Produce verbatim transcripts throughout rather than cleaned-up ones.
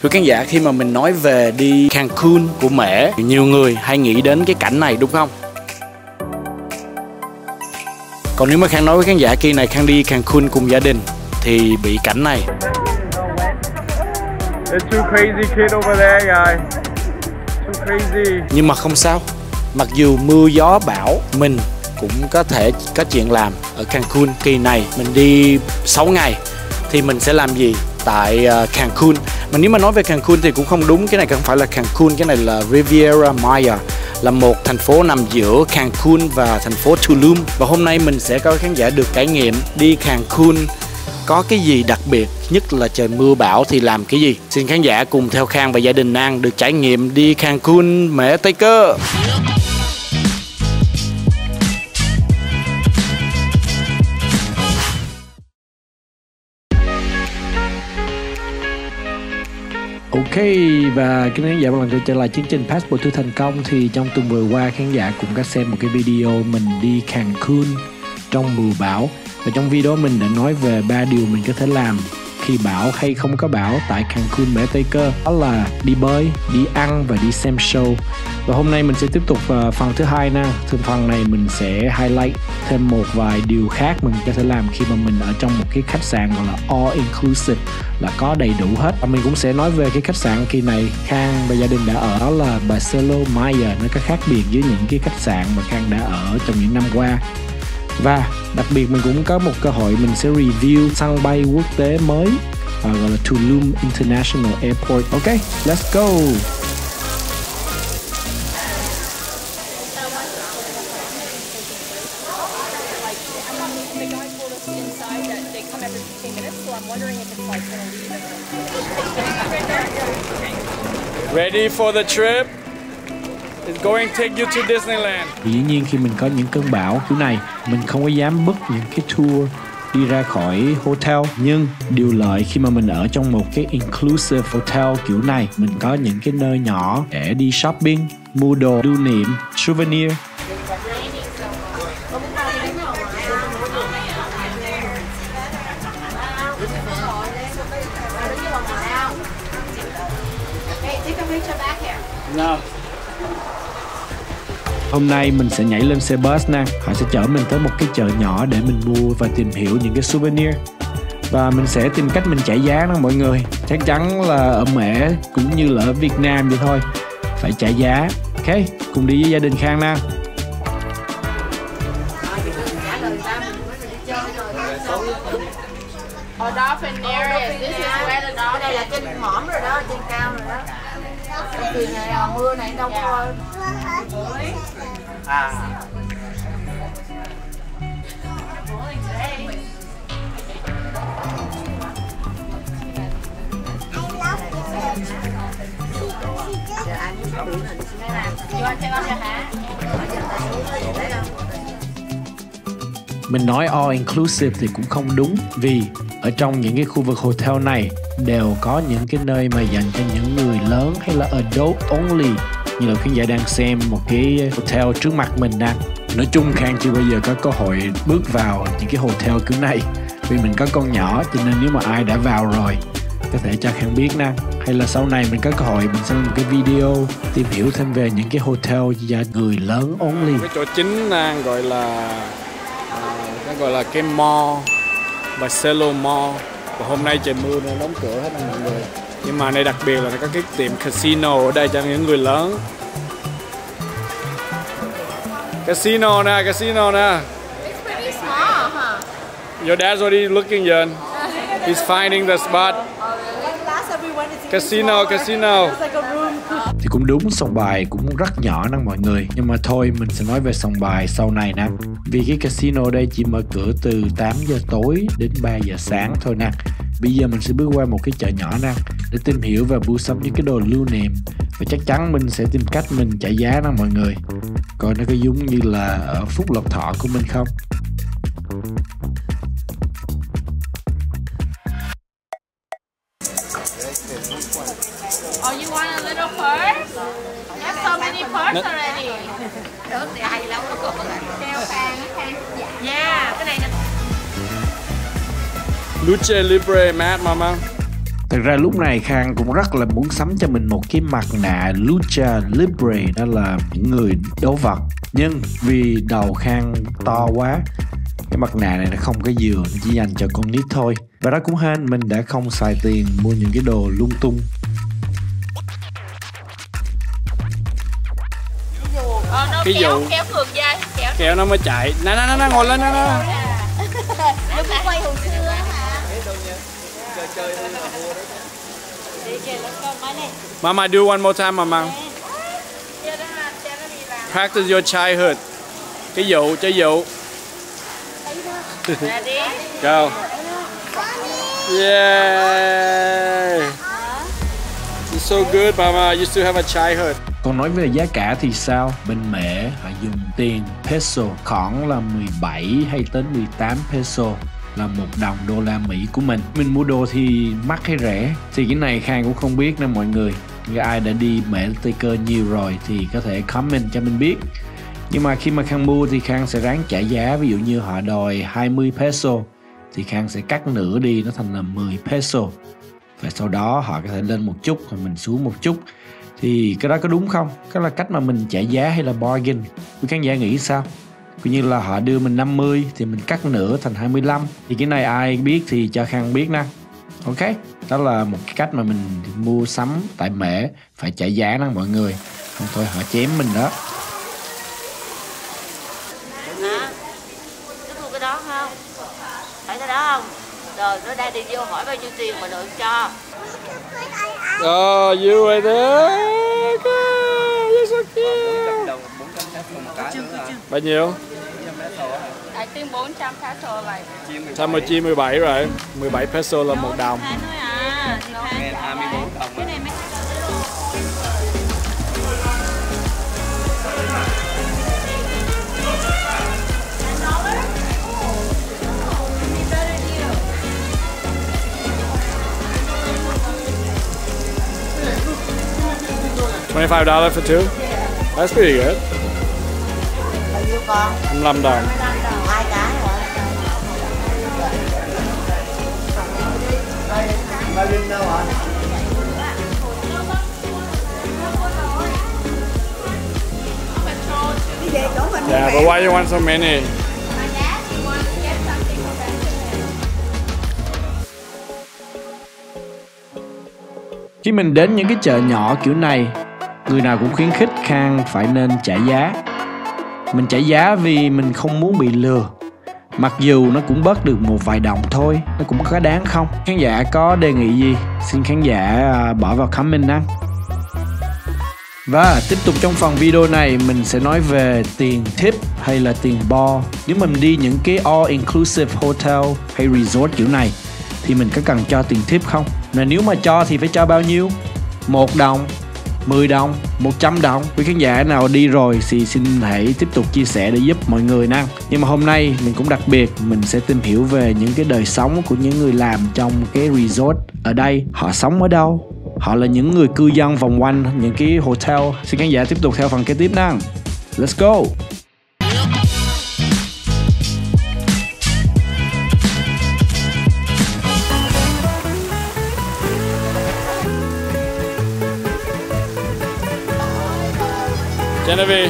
Thưa khán giả, khi mà mình nói về đi Cancun của Mễ, nhiều người hay nghĩ đến cái cảnh này đúng không? Còn nếu mà Khang nói với khán giả kỳ này Khang đi Cancun cùng gia đình thì bị cảnh này. There's two crazy kids over there, guys. Too crazy. Nhưng mà không sao. Mặc dù mưa gió bão, mình cũng có thể có chuyện làm ở Cancun. Kỳ này mình đi sáu ngày thì mình sẽ làm gì tại uh, Cancun? Mà nếu mà nói về Cancun thì cũng không đúng. Cái này không phải là Cancun, cái này là Riviera Maya, là một thành phố nằm giữa Cancun và thành phố Tulum. Và hôm nay mình sẽ có khán giả được trải nghiệm đi Cancun có cái gì đặc biệt, nhất là trời mưa bão thì làm cái gì. Xin khán giả cùng theo Khang và gia đình An được trải nghiệm đi Cancun Mễ Tây Cơ. Ok, và kính khán giả một lần nữa trở lại chương trình Passport to thành công. Thì trong tuần vừa qua khán giả cũng có xem một cái video mình đi Cancun trong mùa bão. Và trong video mình đã nói về ba điều mình có thể làm khi bão hay không có bão tại Cancun Mễ Tây Cơ. Đó là đi bơi, đi ăn và đi xem show. Và hôm nay mình sẽ tiếp tục uh, phần thứ hai nè. Thường phần này mình sẽ highlight thêm một vài điều khác mình có thể làm khi mà mình ở trong một cái khách sạn gọi là all inclusive, là có đầy đủ hết. Và mình cũng sẽ nói về cái khách sạn kỳ này Khang và gia đình đã ở, đó là Barcelo Maya. Nó có khác biệt với những cái khách sạn mà Khang đã ở trong những năm qua. Và đặc biệt mình cũng có một cơ hội mình sẽ review sân bay quốc tế mới uh, gọi là Tulum International Airport. Ok, let's go. Ready for the trip? It's going to take you to Disneyland. Dĩ nhiên khi mình có những cơn bão kiểu này, mình không có dám book những cái tour đi ra khỏi hotel. Nhưng điều lợi khi mà mình ở trong một cái inclusive hotel kiểu này, mình có những cái nơi nhỏ để đi shopping, mua đồ lưu niệm, souvenir. No. Hôm nay mình sẽ nhảy lên xe bus nè. Họ sẽ chở mình tới một cái chợ nhỏ để mình mua và tìm hiểu những cái souvenir. Và mình sẽ tìm cách mình chạy giá đó mọi người. Chắc chắn là ở Mễ cũng như là ở Việt Nam vậy thôi, phải chạy giá. Ok, cùng đi với gia đình Khang nè. Đây là trên mỏm rồi đó, trên cao rồi đó. Kỳ này mưa này đâu có. À. Mình nói all inclusive thì cũng không đúng, vì ở trong những cái khu vực hotel này đều có những cái nơi mà dành cho những người lớn hay là adult only, như là khán giả đang xem một cái hotel trước mặt mình đang. Nói chung Khang chưa bao giờ có cơ hội bước vào những cái hotel kiểu này vì mình có con nhỏ, cho nên nếu mà ai đã vào rồi có thể cho Khang biết nè, hay là sau này mình có cơ hội mình sẽ làm một cái video tìm hiểu thêm về những cái hotel cho người lớn only. Cái chỗ chính đang gọi là nó gọi là cái mall Barcelo Mall. Và hôm nay trời mưa nên đóng cửa hết rồi mọi người. Nhưng mà đây đặc biệt là có cái tiệm casino ở đây cho những người lớn. Casino nè, casino nè. It's pretty small, huh? Your dad's already looking in. He's finding the spot. Casino, casino. Thì cũng đúng, sòng bài cũng rất nhỏ nè mọi người. Nhưng mà thôi mình sẽ nói về sòng bài sau này nè. Vì cái casino đây chỉ mở cửa từ tám giờ tối đến ba giờ sáng thôi nè. Bây giờ mình sẽ bước qua một cái chợ nhỏ nè để tìm hiểu và mua sắm những cái đồ lưu niệm. Và chắc chắn mình sẽ tìm cách mình trả giá nè mọi người, coi nó có giống như là ở Phúc Lộc Thọ của mình không. Oh, you want a little purse? You have so many purses already. Được thì hay lắm nó có đeo khang khang. Yeah, cái này nè. Luce Libre mat mama. Thật ra lúc này Khang cũng rất là muốn sắm cho mình một cái mặt nạ Lucha Libre, đó là những người đấu vật. Nhưng vì đầu Khang to quá, cái mặt nạ này nó không có vừa, nó chỉ dành cho con nít thôi. Và đó cũng hên mình đã không xài tiền mua những cái đồ lung tung. Ờ, nó Cái kéo, vụ- kéo ngược dây, kéo Kéo nó mới chạy. Nè nè nè, ngồi lên nè nè. Nó cũng quay hồi xưa hả? Mama, do one more time, Mama. Practice your childhood. Cái vụ, cái vụ. Ready? Go. Yeah. You're so good, Mama. You still have a childhood. Còn nói về giá cả thì sao? Bên Mễ họ dùng tiền peso, khoảng là mười bảy hay tới mười tám peso, là một đồng đô la Mỹ của mình. Mình mua đồ thì mắc hay rẻ thì cái này Khang cũng không biết nè mọi người. Nếu ai đã đi Mễ Tây Cơ nhiều rồi thì có thể comment cho mình biết. Nhưng mà khi mà Khang mua thì Khang sẽ ráng trả giá. Ví dụ như họ đòi hai mươi peso thì Khang sẽ cắt nửa đi, nó thành là mười peso. Và sau đó họ có thể lên một chút rồi mình xuống một chút. Thì cái đó có đúng không? Cái là cách mà mình trả giá hay là bargain? Quý khán giả nghĩ sao? Cứ như là họ đưa mình năm mươi thì mình cắt nửa thành hai mươi lăm. Thì cái này ai biết thì cho Khang biết nè. Ok, đó là một cái cách mà mình mua sắm tại Mễ, phải trả giá nè mọi người. Không thôi họ chém mình đó. Hả? Cái mua cái đó không? Phải cái đó không? Rồi nó đang đi vô hỏi bao nhiêu tiền mà được cho. Oh, you right there. You're so cute. Bao nhiêu? I think bốn trăm peso lại. Tham chi mười bảy rồi. mười bảy peso là một đồng. Thôi à. hai mươi bốn đồng. Cái này mấy twenty-five dollars for two. That's pretty good. bao nhiêu con? hai mươi lăm đồng. Hai cái hả? Bao nhiêu đâu hả? Yeah, but why you want so many? Khi mình đến những cái chợ nhỏ kiểu này, người nào cũng khuyến khích Khang phải nên trả giá. Mình trả giá vì mình không muốn bị lừa. Mặc dù nó cũng bớt được một vài đồng thôi, nó cũng có đáng không? Khán giả có đề nghị gì? Xin khán giả bỏ vào comment nha. Và tiếp tục trong phần video này mình sẽ nói về tiền tip hay là tiền bo. Nếu mình đi những cái all inclusive hotel hay resort kiểu này thì mình có cần cho tiền tip không? Và nếu mà cho thì phải cho bao nhiêu? Một đồng, mười đồng, một trăm đồng. Quý khán giả nào đi rồi thì xin hãy tiếp tục chia sẻ để giúp mọi người nha. Nhưng mà hôm nay mình cũng đặc biệt, mình sẽ tìm hiểu về những cái đời sống của những người làm trong cái resort ở đây. Họ sống ở đâu? Họ là những người cư dân vòng quanh những cái hotel. Xin khán giả tiếp tục theo phần kế tiếp nha. Let's go! Genevieve.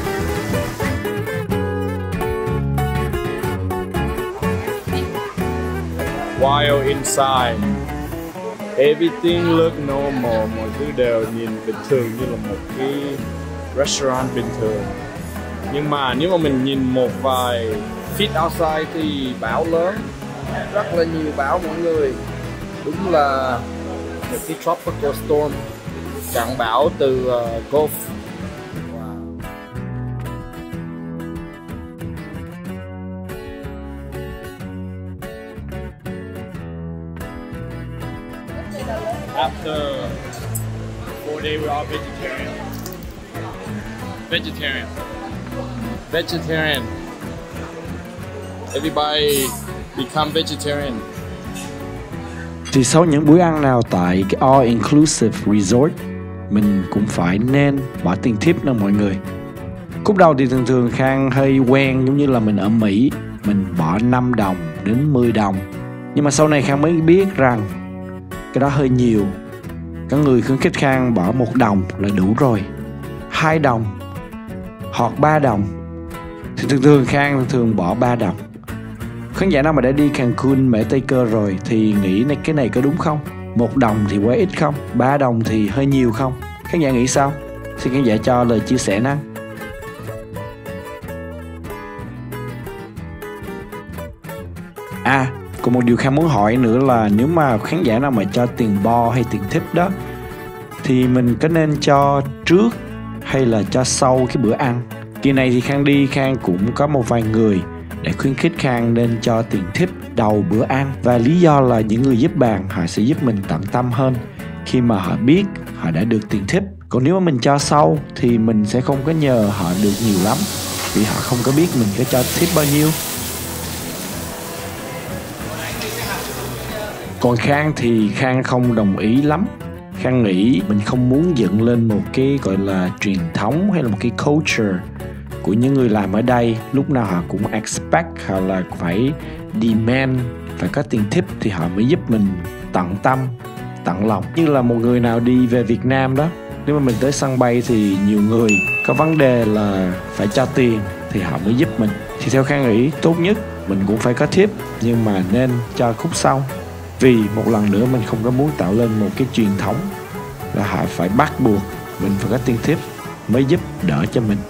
While inside, everything look normal, mọi thứ đều nhìn bình thường như là một cái restaurant bình thường. Nhưng mà nếu mà mình nhìn một vài feet outside thì bão lớn, rất là nhiều bão mọi người. Đúng là một cái tropical storm, trận bão từ uh, Gulf. After four days, we're all vegetarian. Vegetarian. Vegetarian. Everybody become vegetarian. Thì sau những buổi ăn nào tại cái all inclusive resort, mình cũng phải nên bỏ tiền tip nè mọi người. Cúc đầu thì thường thường Khang hơi quen giống như là mình ở Mỹ, mình bỏ năm đồng đến mười đồng. Nhưng mà sau này Khang mới biết rằng cái đó hơi nhiều. Có người khuyến khích Khang bỏ một đồng là đủ rồi, hai đồng hoặc ba đồng. Thì thường thường Khang thường thường bỏ ba đồng. Khán giả nào mà đã đi Cancun, Mễ Tây Cơ rồi thì nghĩ này cái này có đúng không? Một đồng thì quá ít không? Ba đồng thì hơi nhiều không? Khán giả nghĩ sao? Xin khán giả cho lời chia sẻ năng. À, còn một điều Khang muốn hỏi nữa là nếu mà khán giả nào mà cho tiền bo hay tiền tip đó thì mình có nên cho trước hay là cho sau cái bữa ăn? Kỳ này thì Khang đi, Khang cũng có một vài người để khuyến khích Khang nên cho tiền tip đầu bữa ăn. Và lý do là những người giúp bàn họ sẽ giúp mình tận tâm hơn khi mà họ biết họ đã được tiền tip. Còn nếu mà mình cho sau thì mình sẽ không có nhờ họ được nhiều lắm, vì họ không có biết mình có cho tip bao nhiêu. Còn Khang thì Khang không đồng ý lắm. Khang nghĩ mình không muốn dựng lên một cái gọi là truyền thống hay là một cái culture của những người làm ở đây. Lúc nào họ cũng expect hoặc là phải demand phải có tiền tip thì họ mới giúp mình tận tâm, tận lòng. Như là một người nào đi về Việt Nam đó, nếu mà mình tới sân bay thì nhiều người có vấn đề là phải cho tiền thì họ mới giúp mình. Thì theo Khang nghĩ tốt nhất mình cũng phải có tip, nhưng mà nên cho khúc sau. Vì một lần nữa mình không có muốn tạo lên một cái truyền thống là họ phải bắt buộc mình phải có tiền tip mới giúp đỡ cho mình.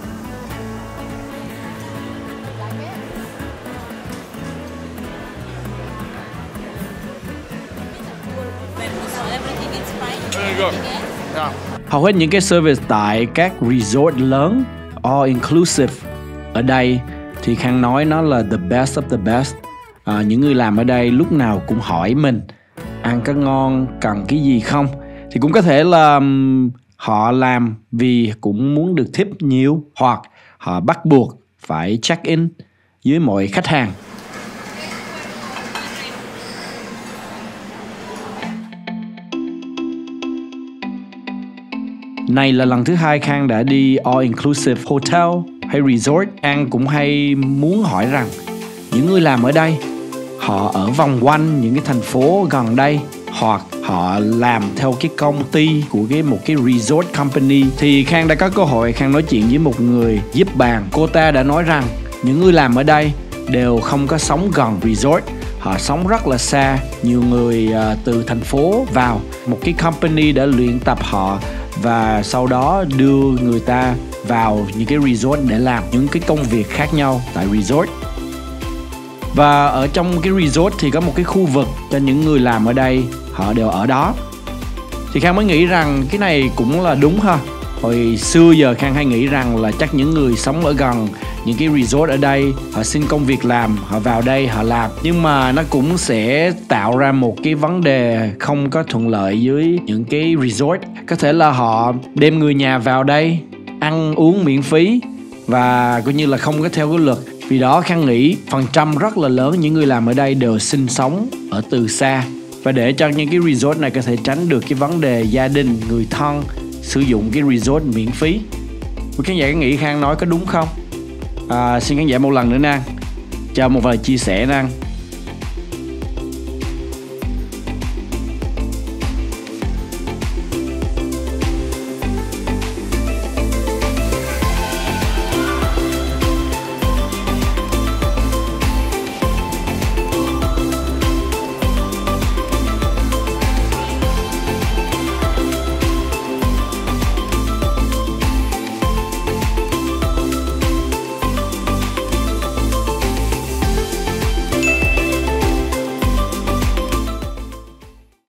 Hầu hết những cái service tại các resort lớn all inclusive ở đây thì Khang nói nó là the best of the best. À, những người làm ở đây lúc nào cũng hỏi mình ăn có ngon, cần cái gì không. Thì cũng có thể là um, họ làm vì cũng muốn được tip nhiều, hoặc họ bắt buộc phải check in với mọi khách hàng. Này là lần thứ hai Khang đã đi all inclusive hotel hay resort. An cũng hay muốn hỏi rằng những người làm ở đây họ ở vòng quanh những cái thành phố gần đây, hoặc họ làm theo cái công ty của cái một cái resort company. Thì Khang đã có cơ hội Khang nói chuyện với một người giúp bàn. Cô ta đã nói rằng những người làm ở đây đều không có sống gần resort, họ sống rất là xa. Nhiều người uh, từ thành phố vào một cái company đã luyện tập họ và sau đó đưa người ta vào những cái resort để làm những cái công việc khác nhau tại resort. Và ở trong cái resort thì có một cái khu vực cho những người làm ở đây, họ đều ở đó. Thì Khang mới nghĩ rằng cái này cũng là đúng ha. Hồi xưa giờ Khang hay nghĩ rằng là chắc những người sống ở gần những cái resort ở đây, họ xin công việc làm, họ vào đây họ làm. Nhưng mà nó cũng sẽ tạo ra một cái vấn đề không có thuận lợi với những cái resort. Có thể là họ đem người nhà vào đây ăn uống miễn phí và coi như là không có theo cái luật. Vì đó Khang nghĩ phần trăm rất là lớn những người làm ở đây đều sinh sống ở từ xa. Và để cho những cái resort này có thể tránh được cái vấn đề gia đình, người thân sử dụng cái resort miễn phí. Quý khán giả có nghĩ Khang nói có đúng không? À, xin khán giả một lần nữa Năng cho một vài chia sẻ Năng.